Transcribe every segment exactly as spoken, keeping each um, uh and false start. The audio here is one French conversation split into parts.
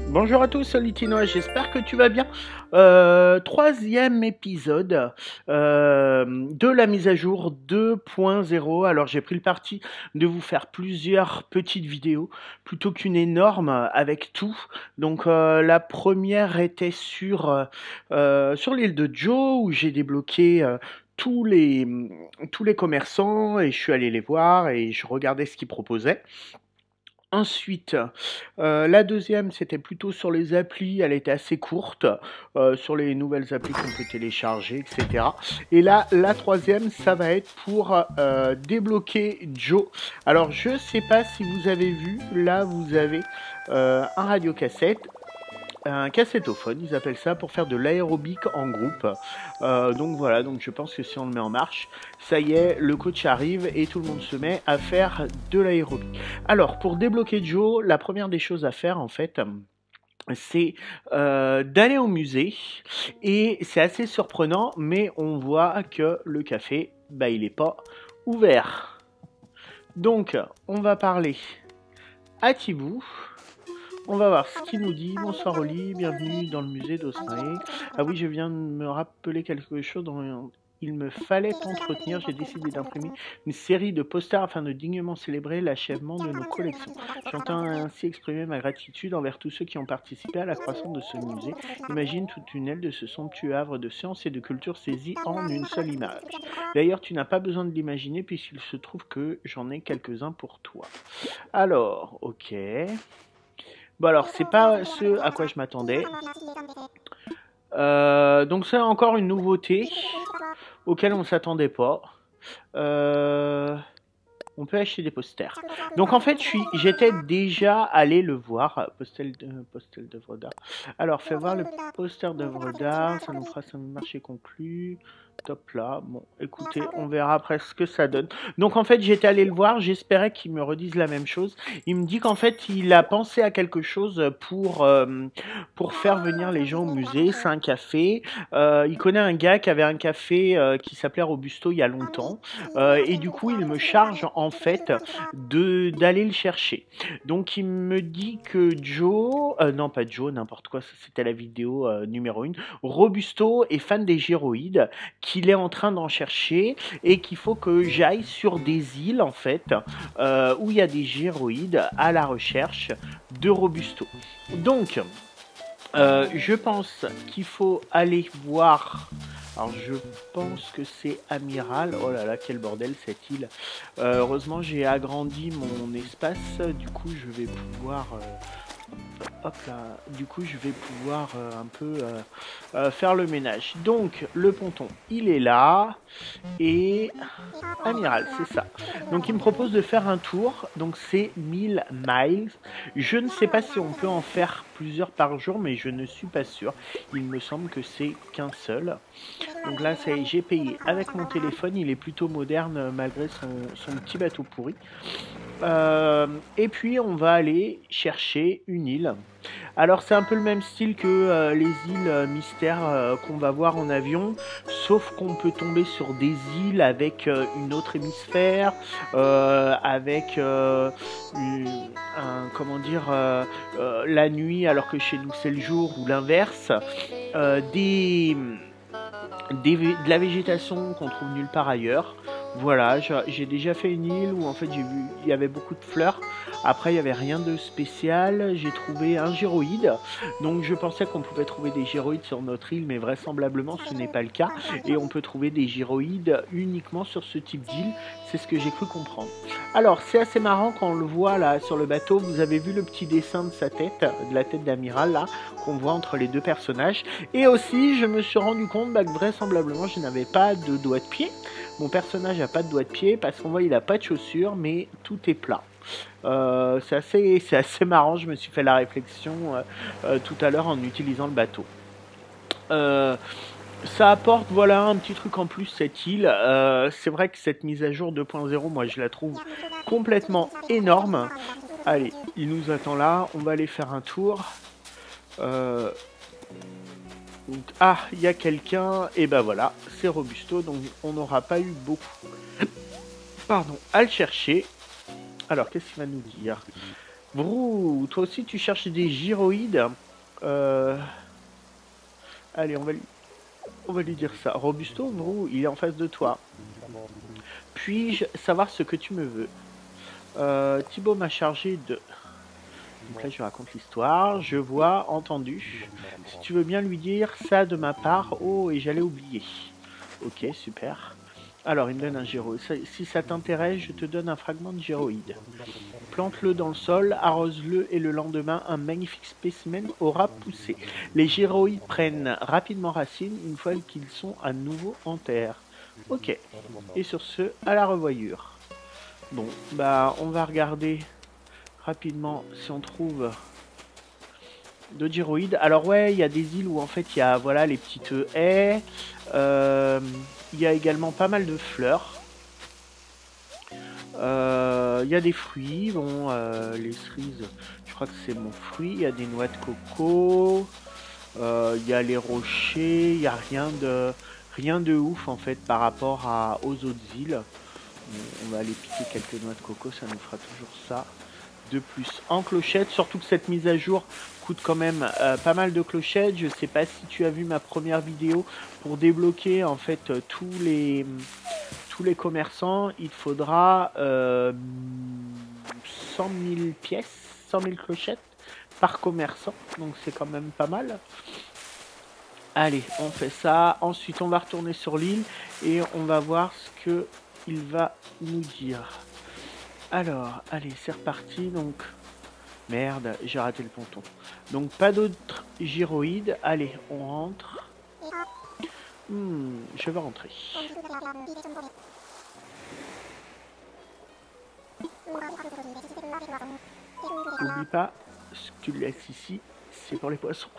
Bonjour à tous, c'est Litino, j'espère que tu vas bien. Euh, troisième épisode euh, de la mise à jour deux point zéro. Alors j'ai pris le parti de vous faire plusieurs petites vidéos plutôt qu'une énorme avec tout. Donc euh, la première était sur, euh, sur l'île de Joe où j'ai débloqué euh, tous les, tous les commerçants et je suis allé les voir et je regardais ce qu'ils proposaient. Ensuite, euh, la deuxième, c'était plutôt sur les applis, elle était assez courte, euh, sur les nouvelles applis qu'on peut télécharger, et cetera. Et là, la troisième, ça va être pour euh, débloquer Joe. Alors, je sais pas si vous avez vu, là, vous avez euh, un radiocassette, un cassettophone, ils appellent ça, pour faire de l'aérobic en groupe. Euh, donc voilà, donc je pense que si on le met en marche, ça y est, le coach arrive et tout le monde se met à faire de l'aérobic. Alors, pour débloquer Joe, la première des choses à faire, en fait, c'est euh, d'aller au musée. Et c'est assez surprenant, mais on voit que le café, bah, il n'est pas ouvert. Donc, on va parler à Thibaut. On va voir ce qu'il nous dit. Bonsoir Oli, bienvenue dans le musée d'Australie. Ah oui, je viens de me rappeler quelque chose dont il me fallait t'entretenir. J'ai décidé d'imprimer une série de posters afin de dignement célébrer l'achèvement de nos collections. J'entends ainsi exprimer ma gratitude envers tous ceux qui ont participé à la croissance de ce musée. Imagine toute une aile de ce somptueux havre de science et de culture saisi en une seule image. D'ailleurs, tu n'as pas besoin de l'imaginer puisqu'il se trouve que j'en ai quelques-uns pour toi. Alors, ok... Bon alors, c'est pas ce à quoi je m'attendais. Euh, donc c'est encore une nouveauté auquel on ne s'attendait pas. Euh, on peut acheter des posters. Donc en fait, j'étais déjà allé le voir. Postel de, postel d'œuvre d'art. Alors, fais voir le poster d'œuvre d'art. Ça nous fera un marché conclu. Top là. Bon, écoutez, on verra après ce que ça donne. Donc en fait, j'étais allé le voir, j'espérais qu'il me redise la même chose. Il me dit qu'en fait, il a pensé à quelque chose pour, euh, pour faire venir les gens au musée. C'est un café. Euh, il connaît un gars qui avait un café euh, qui s'appelait Robusto il y a longtemps. Euh, et du coup, il me charge en fait de d'aller le chercher. Donc il me dit que Joe, euh, non pas Joe, n'importe quoi, c'était la vidéo euh, numéro une. Robusto est fan des gyroïdes, qu'il est en train d'en chercher et qu'il faut que j'aille sur des îles en fait euh, où il y a des gyroïdes à la recherche de Robusto. Donc euh, je pense qu'il faut aller voir. Alors je pense que c'est Amiral. Oh là là, quel bordel cette île. Euh, heureusement j'ai agrandi mon espace. Du coup je vais pouvoir... Euh Hop là, du coup je vais pouvoir euh, un peu euh, euh, faire le ménage. Donc le ponton il est là et Amiral c'est ça. Donc il me propose de faire un tour, donc c'est mille miles. Je ne sais pas si on peut en faire plusieurs par jour mais je ne suis pas sûr. Il me semble que c'est qu'un seul. Donc là j'ai payé avec mon téléphone, il est plutôt moderne malgré son, son petit bateau pourri. Euh, et puis on va aller chercher une île. Alors c'est un peu le même style que euh, les îles euh, mystères euh, qu'on va voir en avion, sauf qu'on peut tomber sur des îles avec euh, une autre hémisphère, euh, avec euh, une, un, comment dire, euh, euh, la nuit alors que chez nous c'est le jour ou l'inverse, euh, des, des, de la végétation qu'on trouve nulle part ailleurs. Voilà, j'ai déjà fait une île où en fait j'ai vu il y avait beaucoup de fleurs. Après il n'y avait rien de spécial. J'ai trouvé un gyroïde. Donc je pensais qu'on pouvait trouver des gyroïdes sur notre île, mais vraisemblablement ce n'est pas le cas. Et on peut trouver des gyroïdes uniquement sur ce type d'île. C'est ce que j'ai cru comprendre. Alors c'est assez marrant quand on le voit là sur le bateau. Vous avez vu le petit dessin de sa tête, de la tête d'Amiral là, qu'on voit entre les deux personnages. Et aussi je me suis rendu compte bah, que vraisemblablement je n'avais pas de doigts de pied. Mon personnage n'a pas de doigts de pied parce qu'on voit il n'a pas de chaussures, mais tout est plat. Euh, c'est assez, c'est assez marrant, je me suis fait la réflexion euh, euh, tout à l'heure en utilisant le bateau. Euh, ça apporte voilà un petit truc en plus cette île. Euh, c'est vrai que cette mise à jour deux point zéro, moi je la trouve complètement énorme. Allez, il nous attend là, on va aller faire un tour. Euh, Donc, ah, il y a quelqu'un, et ben voilà, c'est Robusto, donc on n'aura pas eu beaucoup, pardon, à le chercher. Alors, qu'est-ce qu'il va nous dire? Brou, toi aussi tu cherches des gyroïdes. Euh... Allez, on va, lui... on va lui dire ça. Robusto, Brou, il est en face de toi. Puis-je savoir ce que tu me veux? euh, Thibaut m'a chargé de... Donc là, je raconte l'histoire. Je vois, entendu. Si tu veux bien lui dire ça de ma part. Oh, et j'allais oublier. Ok, super. Alors, il me donne un gyroïde. Si ça t'intéresse, je te donne un fragment de gyroïde. Plante-le dans le sol, arrose-le et le lendemain, un magnifique spécimen aura poussé. Les gyroïdes prennent rapidement racine une fois qu'ils sont à nouveau en terre. Ok. Et sur ce, à la revoyure. Bon, bah, on va regarder rapidement si on trouve de gyroïdes. Alors ouais, il y a des îles où en fait il y a voilà les petites haies. Euh, il y a également pas mal de fleurs. Euh, il y a des fruits. Bon, euh, les cerises, je crois que c'est mon fruit. Il y a des noix de coco. Euh, il y a les rochers. Il y a rien de rien de ouf en fait par rapport à, aux autres îles. On va aller piquer quelques noix de coco, ça nous fera toujours ça de plus en clochette, surtout que cette mise à jour coûte quand même euh, pas mal de clochettes. Je sais pas si tu as vu ma première vidéo. Pour débloquer en fait euh, tous les tous les commerçants, il faudra euh, cent mille pièces, cent mille clochettes par commerçant, donc c'est quand même pas mal. Allez, on fait ça. Ensuite, on va retourner sur l'île et on va voir ce que il va nous dire. Alors, allez, c'est reparti. Donc, merde, j'ai raté le ponton. Donc, pas d'autres gyroïdes. Allez, on rentre. Hmm, je vais rentrer. N'oublie pas, ce que tu laisses ici, c'est pour les poissons.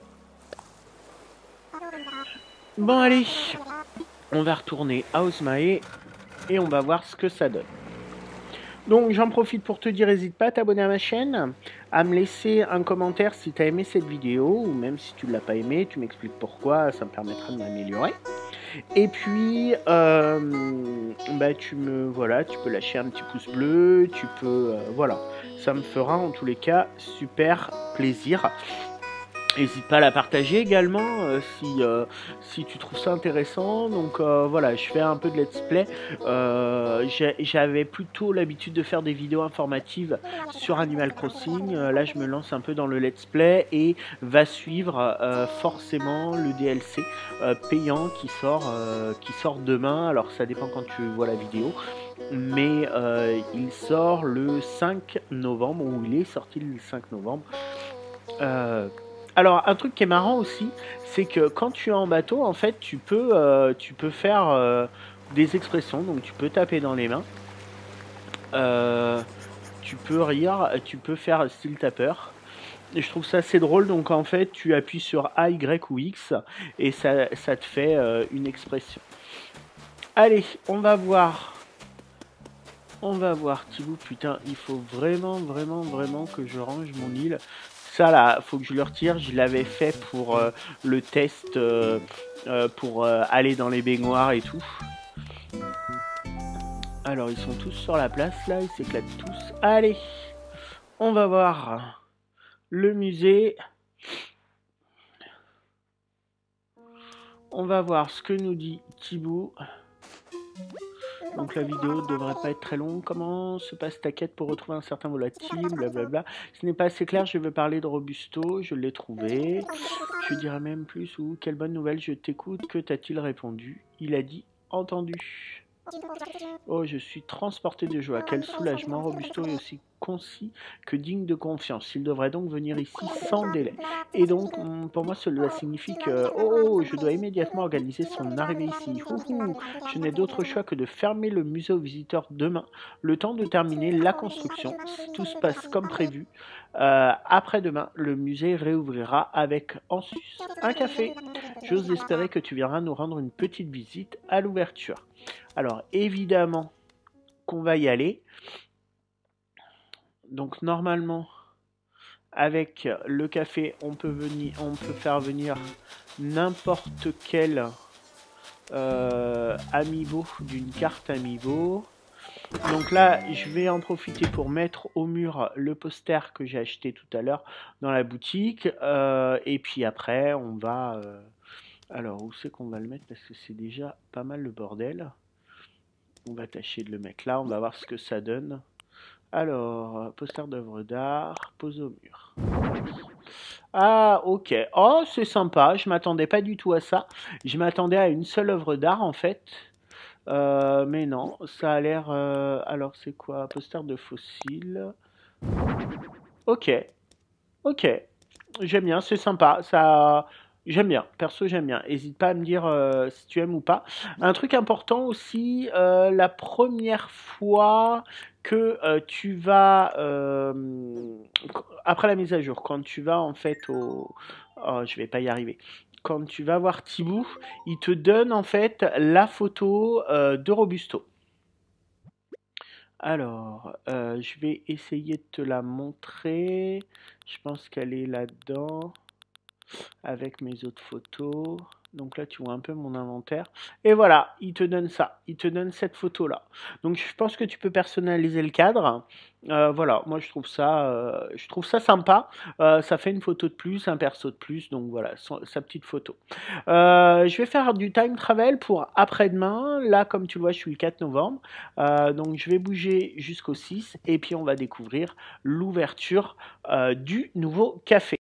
Bon, allez, on va retourner à Osmae et on va voir ce que ça donne. Donc j'en profite pour te dire, n'hésite pas à t'abonner à ma chaîne, à me laisser un commentaire si tu as aimé cette vidéo, ou même si tu ne l'as pas aimé, tu m'expliques pourquoi, ça me permettra de m'améliorer. Et puis, euh, bah, tu me, voilà, tu peux lâcher un petit pouce bleu, tu peux, euh, voilà, ça me fera en tous les cas super plaisir. N'hésite pas à la partager également euh, si, euh, si tu trouves ça intéressant. Donc euh, voilà, je fais un peu de let's play. Euh, J'avais plutôt l'habitude de faire des vidéos informatives sur Animal Crossing. Euh, là, je me lance un peu dans le let's play et va suivre euh, forcément le D L C euh, payant qui sort, euh, qui sort demain. Alors ça dépend quand tu vois la vidéo. Mais euh, il sort le cinq novembre, ou il est sorti le cinq novembre. Euh, Alors, un truc qui est marrant aussi, c'est que quand tu es en bateau, en fait, tu peux, euh, tu peux faire euh, des expressions. Donc, tu peux taper dans les mains. Euh, tu peux rire, tu peux faire style tapeur. Et je trouve ça assez drôle. Donc, en fait, tu appuies sur A, Y ou X et ça, ça te fait euh, une expression. Allez, on va voir. On va voir, Thibaut. Putain, il faut vraiment, vraiment, vraiment que je range mon île. Ça là, faut que je le retire. Je l'avais fait pour euh, le test, euh, euh, pour euh, aller dans les baignoires et tout. Alors ils sont tous sur la place là, ils s'éclatent tous. Allez, on va voir le musée. On va voir ce que nous dit Thibaut. Donc la vidéo ne devrait pas être très longue. Comment se passe ta quête pour retrouver un certain volatile, blablabla. Ce n'est pas assez clair, je veux parler de Robusto, je l'ai trouvé. Je dirais même plus, ou quelle bonne nouvelle, je t'écoute, que t'a-t-il répondu? Il a dit, entendu. Oh, je suis transporté de joie, quel soulagement, Robusto est aussi concis que digne de confiance. Il devrait donc venir ici sans délai. Et donc, pour moi, cela signifie que, oh, je dois immédiatement organiser son arrivée ici. Ouhou, je n'ai d'autre choix que de fermer le musée aux visiteurs demain, le temps de terminer la construction. Si tout se passe comme prévu, euh, après-demain, le musée réouvrira avec en sus un café. J'ose espérer que tu viendras nous rendre une petite visite à l'ouverture. Alors, évidemment qu'on va y aller. Donc, normalement, avec le café, on peut, venir, on peut faire venir n'importe quel euh, amiibo d'une carte amiibo. Donc là, je vais en profiter pour mettre au mur le poster que j'ai acheté tout à l'heure dans la boutique. Euh, et puis après, on va... euh, Alors, où c'est qu'on va le mettre? Parce que c'est déjà pas mal le bordel. On va tâcher de le mettre là, on va voir ce que ça donne. Alors, poster d'œuvre d'art, pose au mur. Ah, ok. Oh, c'est sympa, je m'attendais pas du tout à ça. Je m'attendais à une seule œuvre d'art en fait. Euh, mais non, ça a l'air... euh, Alors, c'est quoi? Poster de fossiles. Ok, ok. J'aime bien, c'est sympa. Ça, j'aime bien. Perso, j'aime bien. Hésite pas à me dire euh, si tu aimes ou pas. Un truc important aussi, euh, la première fois que euh, tu vas euh, après la mise à jour, quand tu vas en fait au, oh, je vais pas y arriver. Quand tu vas voir Thibaut, il te donne en fait la photo euh, de Robusto. Alors, euh, je vais essayer de te la montrer. Je pense qu'elle est là-dedans avec mes autres photos. Donc là, tu vois un peu mon inventaire. Et voilà, il te donne ça. Il te donne cette photo-là. Donc je pense que tu peux personnaliser le cadre. Euh, voilà, moi je trouve ça, euh, je trouve ça sympa. Euh, ça fait une photo de plus, un perso de plus. Donc voilà, son- sa petite photo. Euh, je vais faire du time travel pour après-demain. Là, comme tu le vois, je suis le quatre novembre. Euh, donc je vais bouger jusqu'au six. Et puis on va découvrir l'ouverture euh, du nouveau café.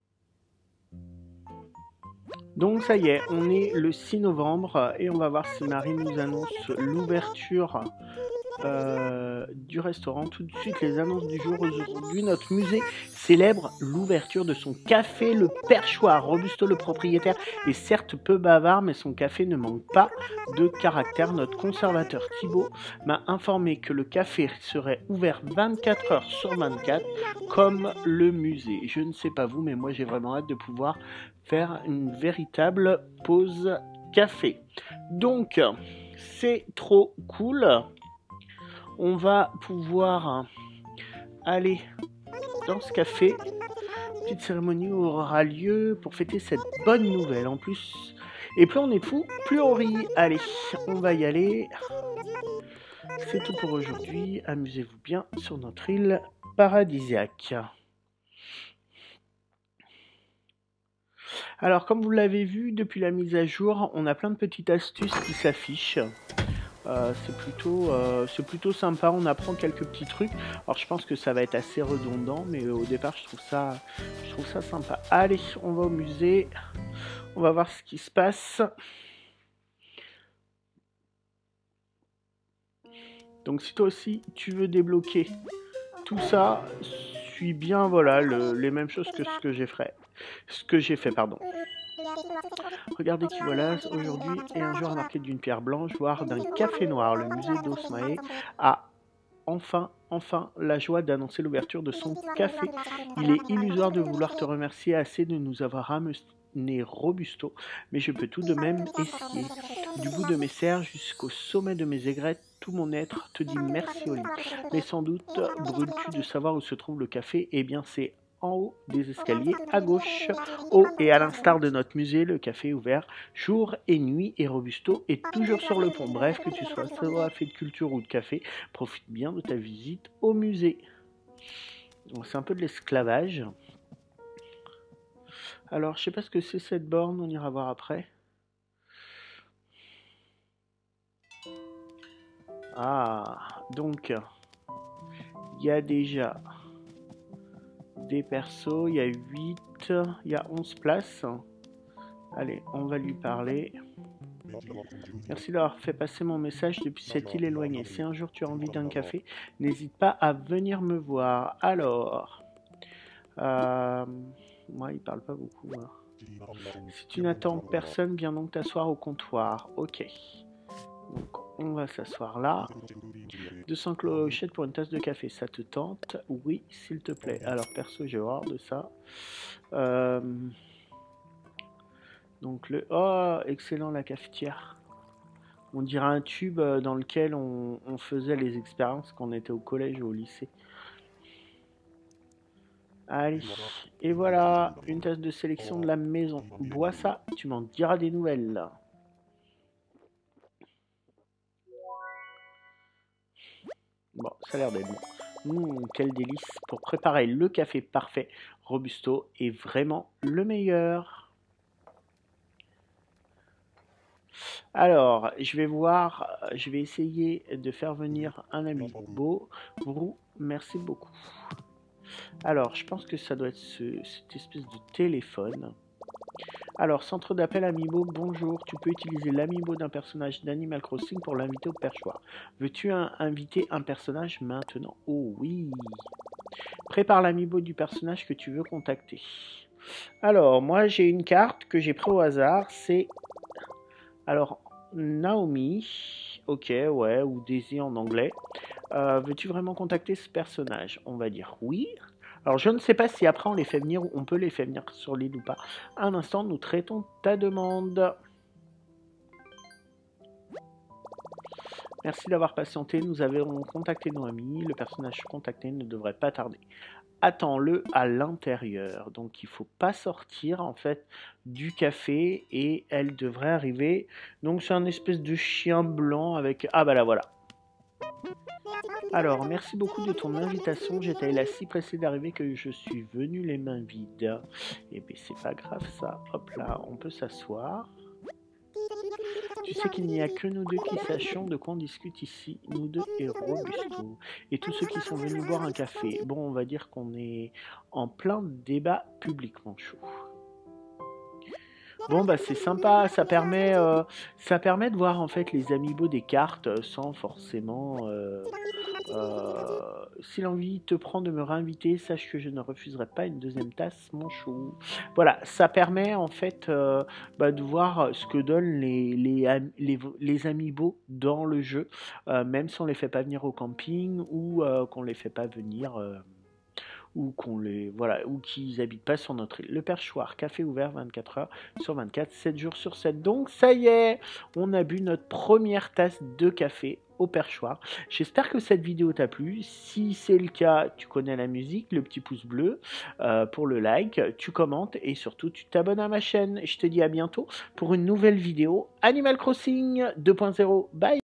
Donc ça y est, on est le six novembre et on va voir si Marie nous annonce l'ouverture euh, du restaurant. Tout de suite, les annonces du jour. Aujourd'hui, notre musée célèbre l'ouverture de son café Le Perchoir. Robusto, le propriétaire, est certes peu bavard, mais son café ne manque pas de caractère. Notre conservateur Thibaut m'a informé que le café serait ouvert vingt-quatre heures sur vingt-quatre, comme le musée. Je ne sais pas vous, mais moi j'ai vraiment hâte de pouvoir faire une véritable pause café. Donc, c'est trop cool. On va pouvoir aller dans ce café. Petite cérémonie aura lieu pour fêter cette bonne nouvelle. En plus, et plus on est fou, plus on rit. Allez, on va y aller. C'est tout pour aujourd'hui. Amusez-vous bien sur notre île paradisiaque. Alors, comme vous l'avez vu, depuis la mise à jour, on a plein de petites astuces qui s'affichent. Euh, c'est plutôt, euh, c'est plutôt sympa, on apprend quelques petits trucs. Alors je pense que ça va être assez redondant, mais au départ je trouve ça, je trouve ça sympa. Allez, on va au musée, on va voir ce qui se passe. Donc si toi aussi tu veux débloquer tout ça, suis bien voilà le, les mêmes choses que ce que j'ai fait. Ce que j'ai fait, pardon. Regardez qui voilà aujourd'hui est un jour marqué d'une pierre blanche, voire d'un café noir. Le musée d'Osmae a enfin, enfin, la joie d'annoncer l'ouverture de son café. Il est illusoire de vouloir te remercier assez de nous avoir amené Robusto, mais je peux tout de même essayer. Du bout de mes serres jusqu'au sommet de mes aigrettes, tout mon être te dit merci Oli. Mais sans doute brûles-tu de savoir où se trouve le café? Eh bien, c'est en haut des escaliers à gauche. Oh, et à l'instar de notre musée, le café est ouvert jour et nuit et Robusto est toujours sur le pont. Bref, que tu sois fait de culture ou de café, profite bien de ta visite au musée. C'est un peu de l'esclavage. Alors, je sais pas ce que c'est cette borne, on ira voir après. Ah, donc, il y a déjà des persos, il y a huit, il y a onze places. Allez, on va lui parler. Merci d'avoir fait passer mon message depuis cette île éloignée. Si un jour tu as envie d'un café, n'hésite pas à venir me voir. Alors, euh, moi il parle pas beaucoup. Hein. Si tu n'attends personne, viens donc t'asseoir au comptoir. Ok. Donc on va s'asseoir là. deux cents clochettes pour une tasse de café, ça te tente? Oui, s'il te plaît. Alors perso, j'ai horreur de ça. Euh... Donc le... Oh, excellent la cafetière. On dirait un tube dans lequel on, on faisait les expériences quand on était au collège ou au lycée. Allez, et voilà, une tasse de sélection de la maison. Bois ça, tu m'en diras des nouvelles. ça a l'air d'être bon. Mmh, quel délice. Pour préparer le café parfait, Robusto est vraiment le meilleur. Alors, je vais voir, je vais essayer de faire venir un ami beau. Brou, merci beaucoup. Alors, je pense que ça doit être ce, cette espèce de téléphone. Alors, centre d'appel Amiibo, bonjour. Tu peux utiliser l'Amiibo d'un personnage d'Animal Crossing pour l'inviter au perchoir. Veux-tu un, inviter un personnage maintenant? Oh oui. Prépare l'Amiibo du personnage que tu veux contacter. Alors, moi j'ai une carte que j'ai pris au hasard. C'est... Alors, Naomi. Ok, ouais, ou Daisy en anglais. Euh, veux-tu vraiment contacter ce personnage? On va dire oui. Alors, je ne sais pas si après on les fait venir ou on peut les faire venir sur l'île ou pas. Un instant, nous traitons ta demande. Merci d'avoir patienté. Nous avons contacté nos amis. Le personnage contacté ne devrait pas tarder. Attends-le à l'intérieur. Donc, il ne faut pas sortir, en fait, du café. Et elle devrait arriver. Donc, c'est un espèce de chien blanc avec... Ah, bah là, voilà. Alors, merci beaucoup de ton invitation. J'étais là si pressé d'arriver que je suis venu les mains vides. Et bien, c'est pas grave ça. Hop là, on peut s'asseoir. Tu sais qu'il n'y a que nous deux qui sachions de quoi on discute ici, nous deux et Robusto. Et tous ceux qui sont venus boire un café. Bon, on va dire qu'on est en plein débat public, mon chou. Bon, bah c'est sympa, ça permet, euh, ça permet de voir en fait les amiibo des cartes sans forcément... Euh, euh, si l'envie te prend de me réinviter, sache que je ne refuserai pas une deuxième tasse, mon chou. Voilà, ça permet en fait euh, bah, de voir ce que donnent les, les, les, les amiibo dans le jeu, euh, même si on les fait pas venir au camping ou euh, qu'on les fait pas venir... Euh, ou qu'on les voilà ou qu'ils habitent pas sur notre île. Le perchoir, café ouvert vingt-quatre heures sur vingt-quatre, sept jours sur sept. Donc ça y est, on a bu notre première tasse de café au perchoir. J'espère que cette vidéo t'a plu. Si c'est le cas, tu connais la musique, le petit pouce bleu euh, pour le like, tu commentes et surtout tu t'abonnes à ma chaîne. Je te dis à bientôt pour une nouvelle vidéo Animal Crossing deux point zéro. Bye.